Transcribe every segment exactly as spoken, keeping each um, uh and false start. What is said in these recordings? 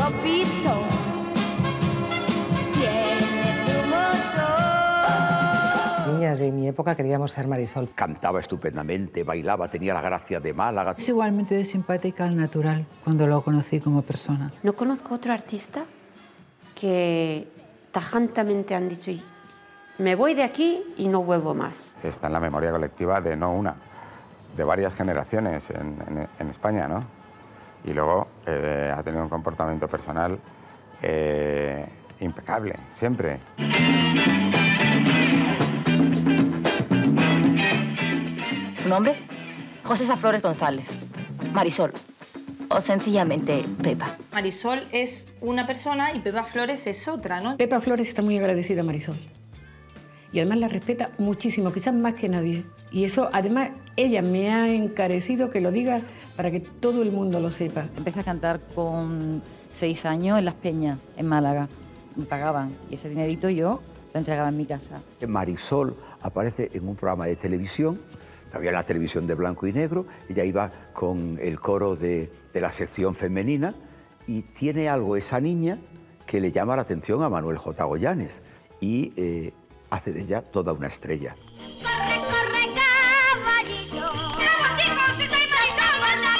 pistón tiene su motor. Niñas de mi época queríamos ser Marisol. Cantaba estupendamente, bailaba, tenía la gracia de Málaga. Es igualmente de simpática al natural cuando lo conocí como persona. No conozco otro artista que tajantemente han dicho me voy de aquí y no vuelvo más. Está en la memoria colectiva de no una, de varias generaciones en, en, en España, ¿no? Y luego eh, ha tenido un comportamiento personal eh, impecable, siempre. ¿Su nombre? Josefa Flores González. Marisol. O sencillamente Pepa. Marisol es una persona y Pepa Flores es otra, ¿no? Pepa Flores está muy agradecida a Marisol. Y además la respeta muchísimo, quizás más que nadie. Y eso, además, ella me ha encarecido que lo diga para que todo el mundo lo sepa. Empecé a cantar con seis años en Las Peñas, en Málaga. Me pagaban y ese dinerito yo lo entregaba en mi casa. Marisol aparece en un programa de televisión, todavía en la televisión de blanco y negro. Ella iba con el coro de, de la sección femenina y tiene algo esa niña que le llama la atención a Manuel J. Goyanes y eh, hace de ella toda una estrella. Corre, corre, caballito. ¡Vamos, chicos, que soy Marisol! ¡Por la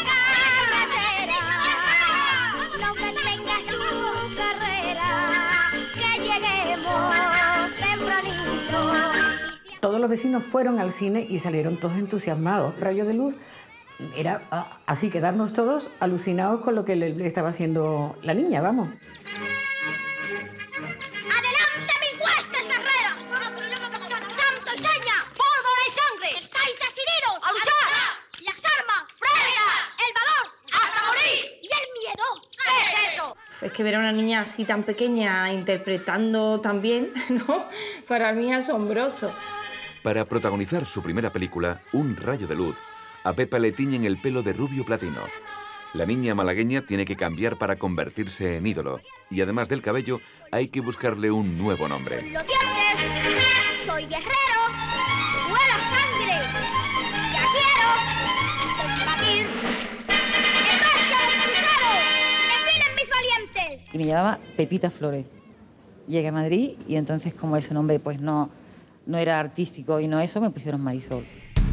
carretera! No detengas tu carrera, que lleguemos tempranito. Todos los vecinos fueron al cine y salieron todos entusiasmados. Rayo de luz era ah, así, quedarnos todos alucinados con lo que le, le estaba haciendo la niña, vamos. Es que ver a una niña así tan pequeña interpretando tan bien, ¿no? Para mí es asombroso. Para protagonizar su primera película, Un rayo de luz, a Pepa le tiñen el pelo de rubio platino. La niña malagueña tiene que cambiar para convertirse en ídolo. Y además del cabello, hay que buscarle un nuevo nombre. Los dientes, soy guerrero, huelo a sangre, ya quiero combatir. ¡En marcha, crucero! ¡Desfilen mis valientes! Y me llamaba Pepita Flores. Llegué a Madrid y entonces, como ese nombre pues no, no era artístico y no eso, me pusieron Marisol.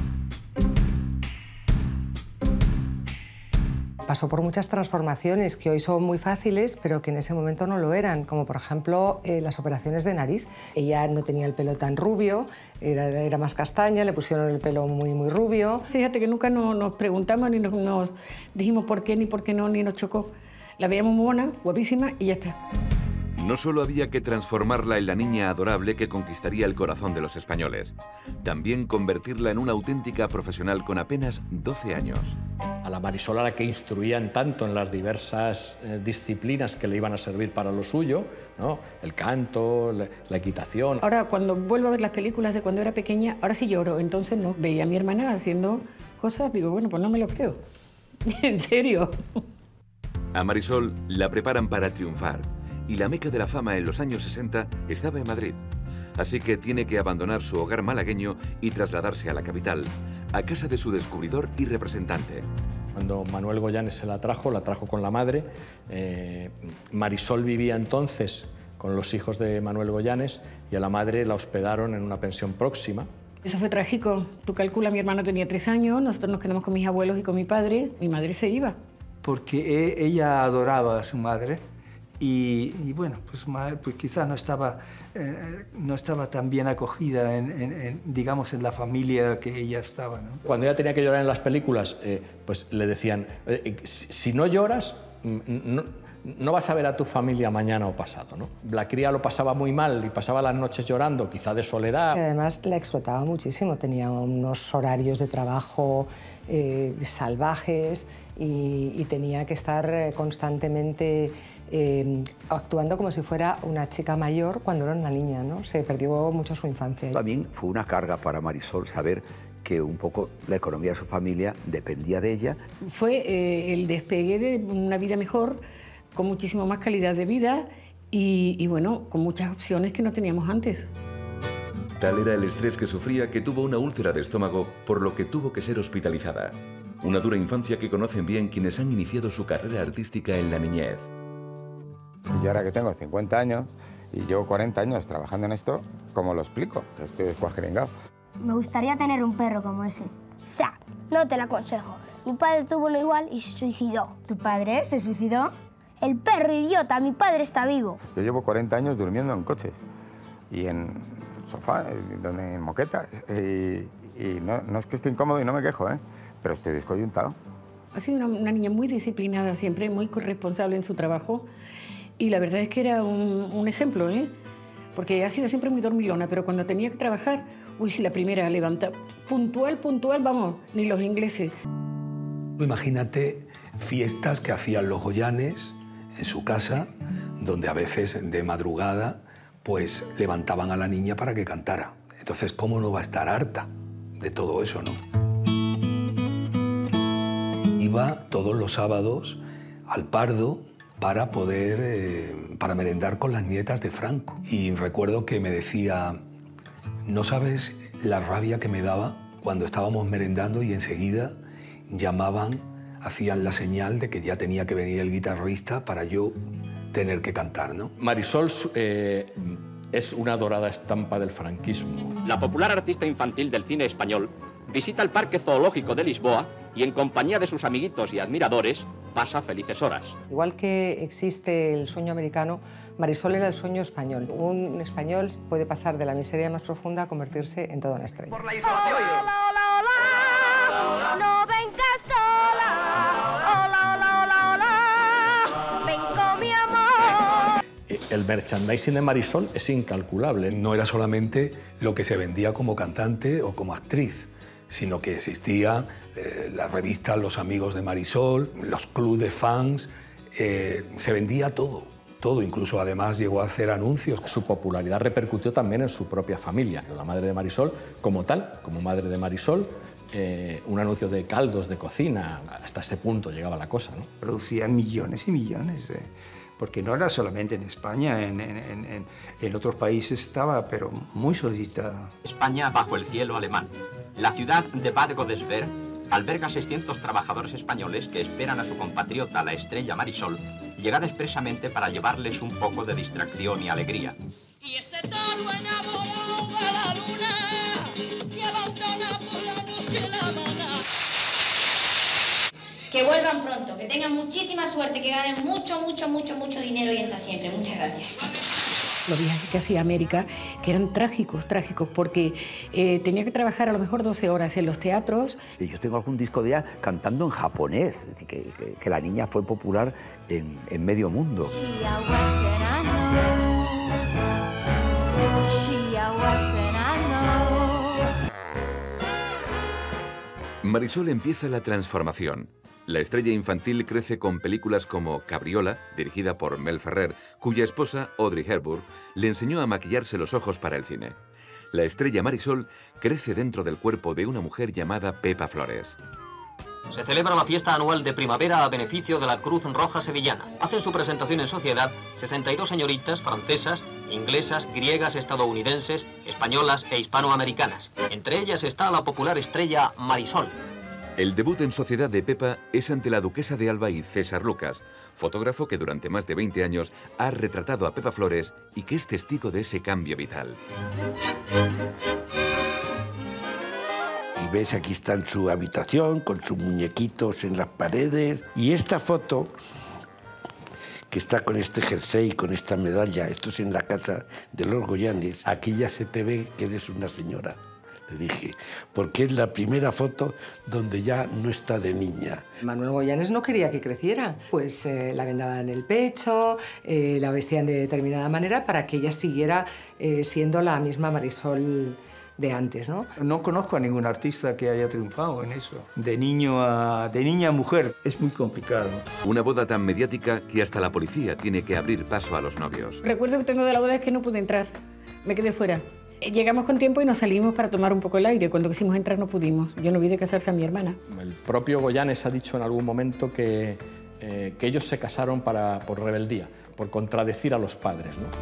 Pasó por muchas transformaciones que hoy son muy fáciles, pero que en ese momento no lo eran, como por ejemplo eh, las operaciones de nariz. Ella no tenía el pelo tan rubio, era, era más castaña, le pusieron el pelo muy, muy rubio. Fíjate que nunca nos, nos preguntamos ni nos, nos dijimos por qué, ni por qué no, ni nos chocó. La veíamos mona, guapísima y ya está. No solo había que transformarla en la niña adorable que conquistaría el corazón de los españoles, también convertirla en una auténtica profesional con apenas doce años. A la Marisol a la que instruían tanto en las diversas eh, disciplinas que le iban a servir para lo suyo, ¿no? El canto, la, la equitación. Ahora, cuando vuelvo a ver las películas de cuando era pequeña, ahora sí lloro. Entonces no, veía a mi hermana haciendo cosas, digo, bueno, pues no me lo creo. En serio. A Marisol la preparan para triunfar. Y la meca de la fama en los años sesenta estaba en Madrid. Así que tiene que abandonar su hogar malagueño y trasladarse a la capital, a casa de su descubridor y representante. Cuando Manuel Goyanes se la trajo, la trajo con la madre. Eh, Marisol vivía entonces con los hijos de Manuel Goyanes y a la madre la hospedaron en una pensión próxima. Eso fue trágico. Tú calculas, mi hermano tenía tres años, nosotros nos quedamos con mis abuelos y con mi padre. Mi madre se iba. Porque ella adoraba a su madre. Y, y bueno, pues, pues quizás no estaba, eh, no estaba tan bien acogida, en, en, en, digamos, en la familia que ella estaba, ¿no? Cuando ella tenía que llorar en las películas, eh, pues le decían, eh, si, si no lloras, no, no vas a ver a tu familia mañana o pasado, ¿no? La cría lo pasaba muy mal y pasaba las noches llorando, quizá de soledad. Y además la explotaba muchísimo, tenía unos horarios de trabajo eh, salvajes y, y tenía que estar constantemente Eh, actuando como si fuera una chica mayor cuando era una niña, ¿no? Se perdió mucho su infancia. También fue una carga para Marisol saber que un poco la economía de su familia dependía de ella. Fue eh, el despegue de una vida mejor, con muchísimo más calidad de vida y, y bueno, con muchas opciones que no teníamos antes. Tal era el estrés que sufría que tuvo una úlcera de estómago, por lo que tuvo que ser hospitalizada. Una dura infancia que conocen bien quienes han iniciado su carrera artística en la niñez. Y yo ahora que tengo cincuenta años y llevo cuarenta años trabajando en esto, ¿cómo lo explico? Que estoy descuajeringado. Me gustaría tener un perro como ese. Sa, no te lo aconsejo. Mi padre tuvo uno igual y se suicidó. ¿Tu padre se suicidó? El perro idiota, mi padre está vivo. Yo llevo cuarenta años durmiendo en coches y en sofá, donde, en moquetas. Y, y no, no es que esté incómodo y no me quejo, ¿eh? Pero estoy descoyuntado. Ha sido una, una niña muy disciplinada siempre, muy corresponsable en su trabajo. Y la verdad es que era un, un ejemplo, ¿eh? Porque ha sido siempre muy dormilona, pero cuando tenía que trabajar, uy, la primera levanta. Puntual, puntual, vamos, ni los ingleses. Imagínate fiestas que hacían los Goyanes en su casa, donde a veces de madrugada pues levantaban a la niña para que cantara. Entonces, ¿cómo no va a estar harta de todo eso, no? Iba todos los sábados al Pardo para poder, eh, para merendar con las nietas de Franco. Y recuerdo que me decía, no sabes la rabia que me daba cuando estábamos merendando y enseguida llamaban, hacían la señal de que ya tenía que venir el guitarrista para yo tener que cantar, ¿no? Marisol eh, es una dorada estampa del franquismo. La popular artista infantil del cine español visita el Parque Zoológico de Lisboa y en compañía de sus amiguitos y admiradores pasa felices horas. Igual que existe el sueño americano, Marisol era el sueño español. Un español puede pasar de la miseria más profunda a convertirse en toda una estrella. Por la isla de hoy. Hola, hola, hola, hola, no vengas sola. Hola, hola, hola, hola, ven con mi amor. El merchandising de Marisol es incalculable. No era solamente lo que se vendía como cantante o como actriz, sino que existía eh, la revista Los Amigos de Marisol, los clubs de fans, eh, se vendía todo, todo, incluso además llegó a hacer anuncios. Su popularidad repercutió también en su propia familia. La madre de Marisol, como tal, como madre de Marisol, eh, un anuncio de caldos de cocina, hasta ese punto llegaba la cosa, ¿no? Producía millones y millones, eh, porque no era solamente en España, en, en, en, en otros países estaba, pero muy solicitada. España bajo el cielo alemán. La ciudad de Bad Godesberg alberga seiscientos trabajadores españoles que esperan a su compatriota, la estrella Marisol, llegada expresamente para llevarles un poco de distracción y alegría. Y ese toro enamorado a la luna que abandona por la noche la mana. Que vuelvan pronto, que tengan muchísima suerte, que ganen mucho, mucho, mucho, mucho dinero y hasta siempre. Muchas gracias. Los viajes que hacía a América, que eran trágicos, trágicos, porque eh, tenía que trabajar a lo mejor doce horas en los teatros. Y yo tengo algún disco de ella cantando en japonés, es decir, que, que, que la niña fue popular en, en medio mundo. Marisol empieza la transformación. La estrella infantil crece con películas como Cabriola, dirigida por Mel Ferrer, cuya esposa, Audrey Hepburn, le enseñó a maquillarse los ojos para el cine. La estrella Marisol crece dentro del cuerpo de una mujer llamada Pepa Flores. Se celebra la fiesta anual de primavera a beneficio de la Cruz Roja Sevillana. Hacen su presentación en sociedad sesenta y dos señoritas francesas, inglesas, griegas, estadounidenses, españolas e hispanoamericanas. Entre ellas está la popular estrella Marisol. El debut en sociedad de Pepa es ante la duquesa de Alba y César Lucas, fotógrafo que durante más de veinte años ha retratado a Pepa Flores y que es testigo de ese cambio vital. Y ves, aquí está en su habitación, con sus muñequitos en las paredes. Y esta foto, que está con este jersey, con esta medalla, esto es en la casa de los Goyanes, aquí ya se te ve que eres una señora. Le dije, porque es la primera foto donde ya no está de niña. Manuel Goyanes no quería que creciera, pues eh, la vendaban en el pecho, eh, la vestían de determinada manera para que ella siguiera eh, siendo la misma Marisol de antes, ¿no? No conozco a ningún artista que haya triunfado en eso. De niño a, de niña a mujer es muy complicado. Una boda tan mediática que hasta la policía tiene que abrir paso a los novios. Recuerdo que tengo de la boda es que no pude entrar, me quedé fuera. Llegamos con tiempo y nos salimos para tomar un poco el aire. Cuando quisimos entrar no pudimos. Yo no vi de casarse a mi hermana. El propio Goyanes ha dicho en algún momento que, eh, que ellos se casaron para, por rebeldía, por contradecir a los padres, ¿no?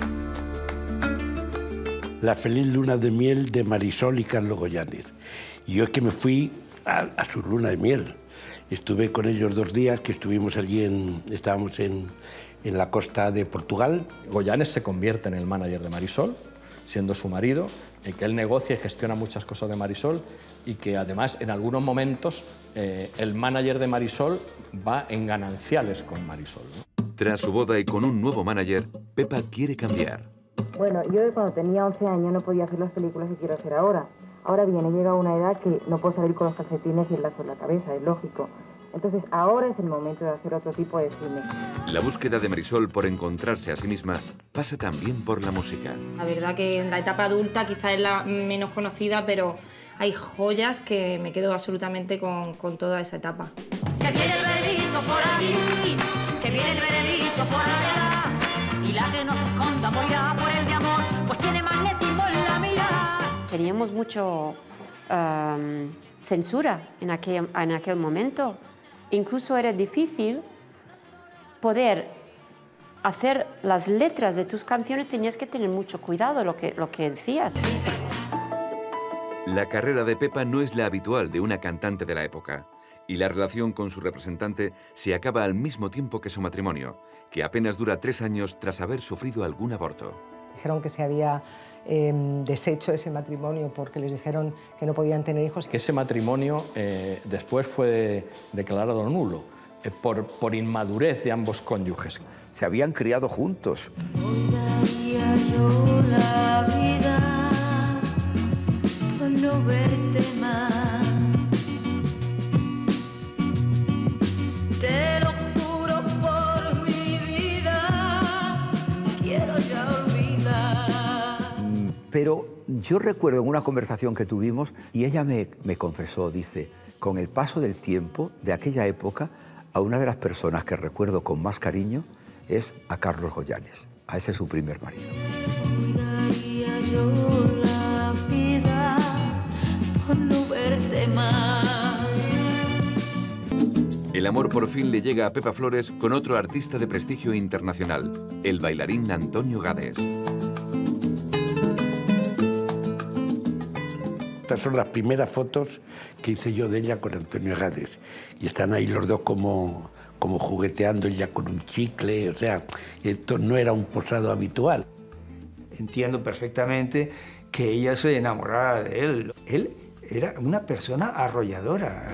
La feliz luna de miel de Marisol y Carlos Goyanes. Y yo es que me fui a, a su luna de miel, Estuve con ellos dos días, que estuvimos allí, en, estábamos en, en la costa de Portugal. Goyanes se convierte en el manager de Marisol, siendo su marido, en que él negocia y gestiona muchas cosas de Marisol y que además en algunos momentos eh, el manager de Marisol va en gananciales con Marisol, ¿no? Tras su boda y con un nuevo manager, Pepa quiere cambiar. Bueno, yo cuando tenía once años no podía hacer las películas que quiero hacer ahora. Ahora bien, he llegado a una edad que no puedo salir con los calcetines y el lazo en la cabeza, es lógico. Entonces ahora es el momento de hacer otro tipo de cine. La búsqueda de Marisol por encontrarse a sí misma pasa también por la música. La verdad que en la etapa adulta quizás es la menos conocida, pero hay joyas que me quedo absolutamente con, con toda esa etapa. Que viene el veredicto por aquí, que viene el veredicto por allá, y la que no se esconda morirá por el de amor, pues tiene magnetismo en la mirada. Teníamos mucho um, censura en aquel, en aquel momento. Incluso era difícil poder hacer las letras de tus canciones, tenías que tener mucho cuidado lo que, lo que decías. La carrera de Pepa no es la habitual de una cantante de la época, y la relación con su representante se acaba al mismo tiempo que su matrimonio, que apenas dura tres años tras haber sufrido algún aborto. Dijeron que se había eh, deshecho ese matrimonio porque les dijeron que no podían tener hijos. Que ese matrimonio eh, después fue declarado nulo eh, por, por inmadurez de ambos cónyuges. Se habían criado juntos. Hoy daría yo la vida por no verte más. Te lo juro por mi vida, quiero ya olvidar. Pero yo recuerdo en una conversación que tuvimos y ella me, me confesó, dice, con el paso del tiempo de aquella época, a una de las personas que recuerdo con más cariño es a Carlos Goyanes, a ese su primer marido. Hoy daría yo la vida por no verte más. El amor por fin le llega a Pepa Flores con otro artista de prestigio internacional, el bailarín Antonio Gades. Estas son las primeras fotos que hice yo de ella con Antonio Gades. Y están ahí los dos como, como jugueteando, ella con un chicle. O sea, esto no era un posado habitual. Entiendo perfectamente que ella se enamorara de él. Él era una persona arrolladora.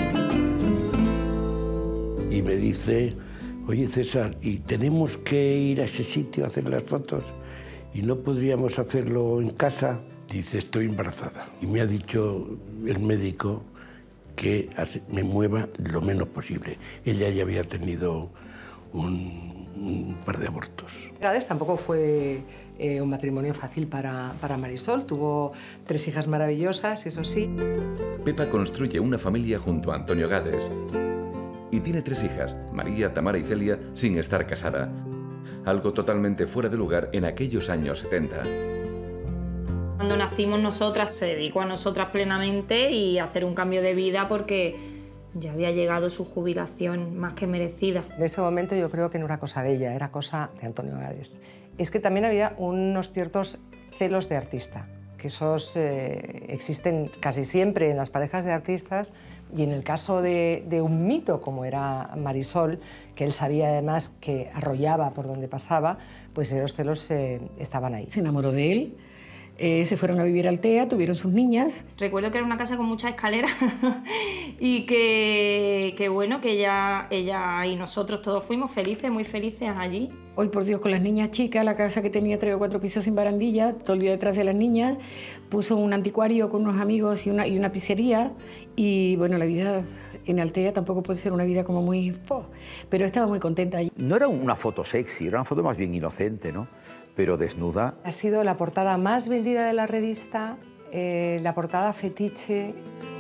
Y me dice, oye César, ¿y tenemos que ir a ese sitio a hacer las fotos? ¿Y no podríamos hacerlo en casa? Dice, estoy embarazada. Y me ha dicho el médico que me mueva lo menos posible. Ella ya había tenido un, un par de abortos. Gades tampoco fue eh, un matrimonio fácil para, para Marisol. Tuvo tres hijas maravillosas, eso sí. Pepa construye una familia junto a Antonio Gades y tiene tres hijas, María, Tamara y Celia, sin estar casada. Algo totalmente fuera de lugar en aquellos años setenta. Cuando nacimos nosotras, se dedicó a nosotras plenamente y a hacer un cambio de vida porque ya había llegado su jubilación más que merecida. En ese momento yo creo que no era cosa de ella, era cosa de Antonio Gades. Es que también había unos ciertos celos de artista, que esos eh, existen casi siempre en las parejas de artistas, y en el caso de, de un mito como era Marisol, que él sabía además que arrollaba por donde pasaba, pues esos celos eh, estaban ahí. Se enamoró de él. Eh, se fueron a vivir a Altea, tuvieron sus niñas. Recuerdo que era una casa con muchas escaleras y que, que bueno, que ella, ella y nosotros todos fuimos felices, muy felices allí. Hoy, por Dios, con las niñas chicas, la casa que tenía tres o cuatro pisos sin barandilla, todo el día detrás de las niñas, puso un anticuario con unos amigos y una, y una pizzería. Y bueno, la vida en Altea tampoco puede ser una vida como muy... Fo, pero estaba muy contenta allí. No era una foto sexy, era una foto más bien inocente, ¿no? Pero desnuda. Ha sido la portada más vendida de la revista, eh, la portada fetiche.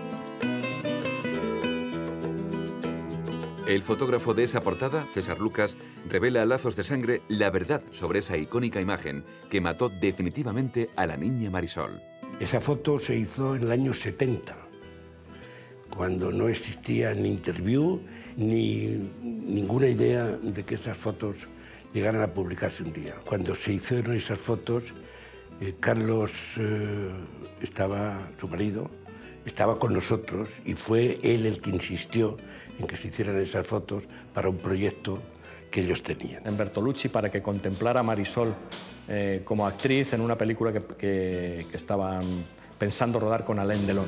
El fotógrafo de esa portada, César Lucas, revela a lazos de sangre la verdad sobre esa icónica imagen que mató definitivamente a la niña Marisol. Esa foto se hizo en el año setenta, cuando no existía ni Interview ni ninguna idea de que esas fotos llegaran a publicarse un día. Cuando se hicieron esas fotos, eh, Carlos eh, estaba, su marido, estaba con nosotros y fue él el que insistió en que se hicieran esas fotos para un proyecto que ellos tenían. En Bertolucci, para que contemplara a Marisol eh, como actriz en una película que, que, que estaban pensando rodar con Alain Delon.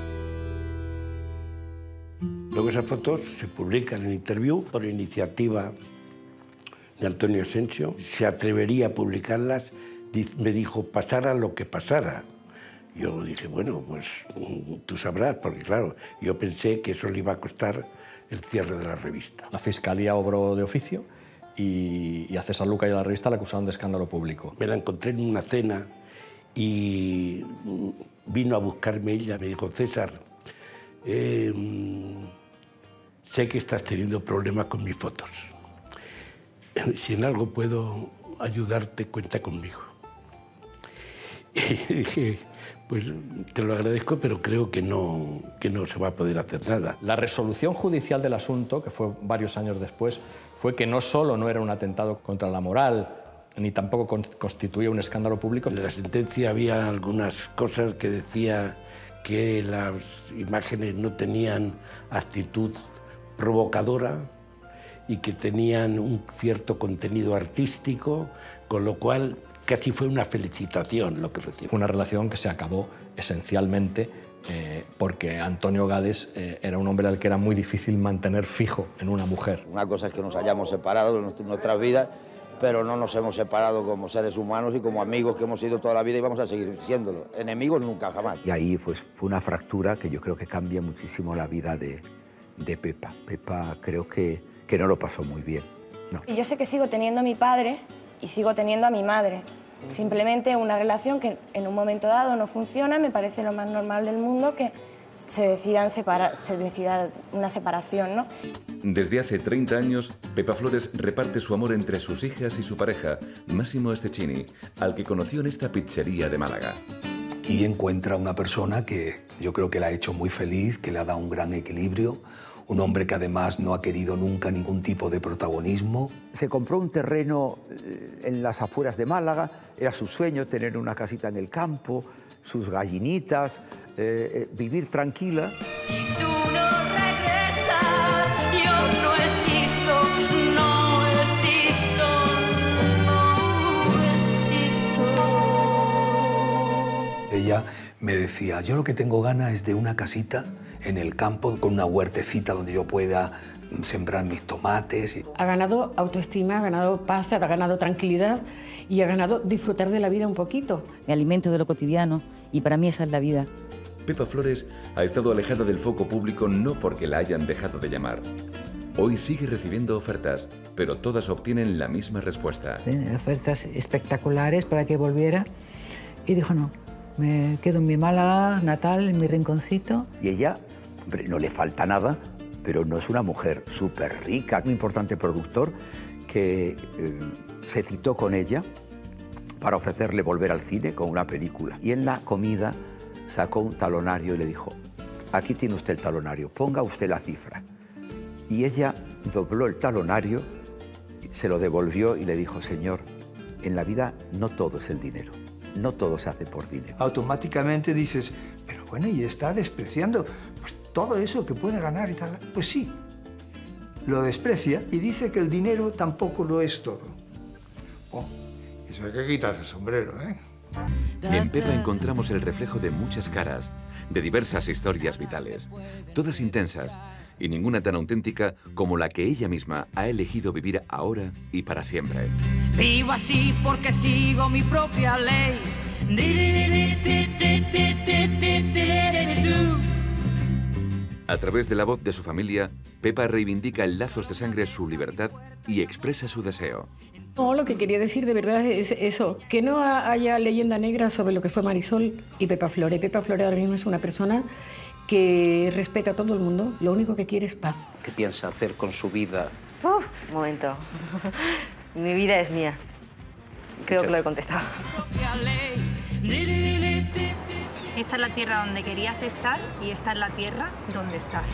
Luego esas fotos se publican en Interview por iniciativa de Antonio Asensio. Se atrevería a publicarlas, me dijo, pasara lo que pasara. Yo dije, bueno, pues tú sabrás, porque claro, yo pensé que eso le iba a costar el cierre de la revista. La Fiscalía obró de oficio y, y a César Luca y a la revista la acusaron de escándalo público. Me la encontré en una cena y vino a buscarme ella, me dijo, César, eh, sé que estás teniendo problemas con mis fotos. Si en algo puedo ayudarte, cuenta conmigo. Y dije, pues te lo agradezco, pero creo que no, que no se va a poder hacer nada. La resolución judicial del asunto, que fue varios años después, fue que no solo no era un atentado contra la moral, ni tampoco constituía un escándalo público. En la sentencia había algunas cosas que decía que las imágenes no tenían actitud provocadora y que tenían un cierto contenido artístico, con lo cual casi fue una felicitación lo que recibí. Fue una relación que se acabó esencialmente eh, porque Antonio Gades eh, era un hombre al que era muy difícil mantener fijo en una mujer. Una cosa es que nos hayamos separado en nuestras vidas, pero no nos hemos separado como seres humanos y como amigos que hemos sido toda la vida y vamos a seguir siéndolo. Enemigos nunca, jamás. Y ahí pues, fue una fractura que yo creo que cambia muchísimo la vida de, de Pepa. Pepa creo que, que no lo pasó muy bien. No. Yo sé que sigo teniendo a mi padre y sigo teniendo a mi madre. Simplemente una relación que en un momento dado no funciona, me parece lo más normal del mundo que se decidan separar, se decida una separación, ¿no? Desde hace treinta años, Pepa Flores reparte su amor entre sus hijas y su pareja, Massimo Steccini, al que conoció en esta pizzería de Málaga. Y encuentra una persona que yo creo que la ha hecho muy feliz, que le ha dado un gran equilibrio, un hombre que además no ha querido nunca ningún tipo de protagonismo. Se compró un terreno en las afueras de Málaga, era su sueño tener una casita en el campo, sus gallinitas, eh, vivir tranquila. Si tú no regresas, yo no existo, no existo, no existo. Ella me decía, yo lo que tengo ganas es de una casita en el campo, con una huertecita donde yo pueda sembrar mis tomates. Ha ganado autoestima, ha ganado paz, ha ganado tranquilidad y ha ganado disfrutar de la vida un poquito. Me alimento de lo cotidiano y para mí esa es la vida. Pepa Flores ha estado alejada del foco público no porque la hayan dejado de llamar. Hoy sigue recibiendo ofertas, pero todas obtienen la misma respuesta. Sí, ofertas espectaculares para que volviera y dijo no. Me quedo en mi Málaga natal, en mi rinconcito. Y ella, hombre, no le falta nada, pero no es una mujer súper rica. Un importante productor que eh, se citó con ella para ofrecerle volver al cine con una película. Y en la comida sacó un talonario y le dijo, aquí tiene usted el talonario, ponga usted la cifra. Y ella dobló el talonario, se lo devolvió y le dijo, señor, en la vida no todo es el dinero. No todo se hace por dinero. Automáticamente dices, pero bueno, y está despreciando pues, todo eso que puede ganar y tal. Pues sí, lo desprecia y dice que el dinero tampoco lo es todo. Oh, eso hay que quitar el sombrero, ¿eh? En Pepa encontramos el reflejo de muchas caras, de diversas historias vitales, todas intensas y ninguna tan auténtica como la que ella misma ha elegido vivir ahora y para siempre. Vivo así porque sigo mi propia ley. A través de la voz de su familia, Pepa reivindica en lazos de sangre su libertad y expresa su deseo. No, lo que quería decir de verdad es eso, que no haya leyenda negra sobre lo que fue Marisol y Pepa Flores. Pepa Flores ahora mismo es una persona que respeta a todo el mundo, lo único que quiere es paz. ¿Qué piensa hacer con su vida? Uf, un momento. Mi vida es mía. Creo que lo he contestado. Esta es la tierra donde querías estar y esta es la tierra donde estás.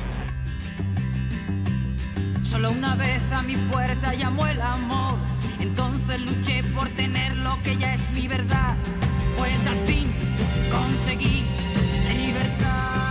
Solo una vez a mi puerta llamó el amor, entonces luché por tener lo que ya es mi verdad, pues al fin conseguí libertad.